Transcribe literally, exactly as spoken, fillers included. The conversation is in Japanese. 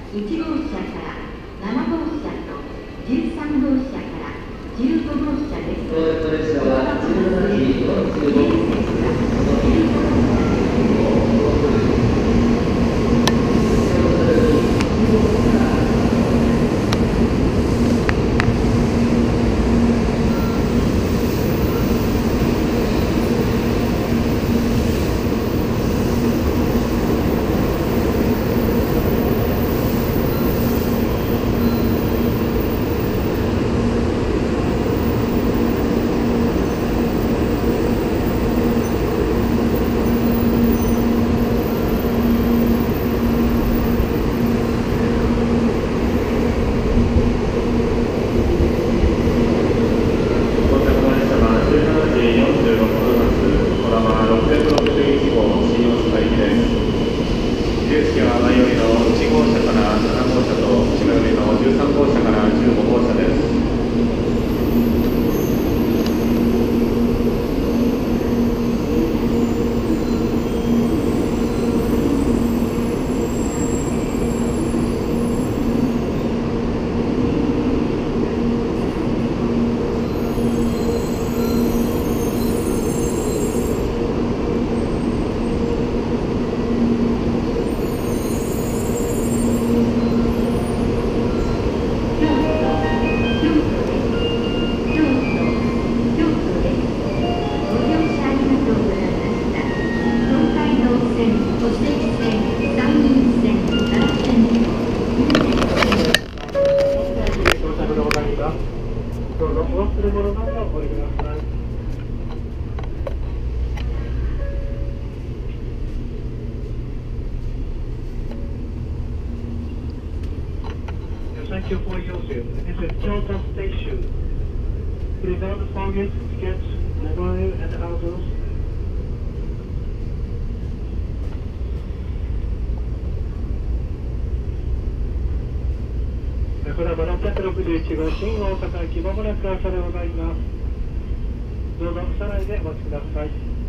いち号車からなな号車とじゅうさん号車からじゅうご号車です。列車はじゅうななじよんじゅうごふん発Thank you for using. This is Kyoto Station. Please don't forget to get mobile and others. これはろっぴゃくろくじゅういち号新大阪駅まもなく朝でございます。どうぞ車内でお待ちください。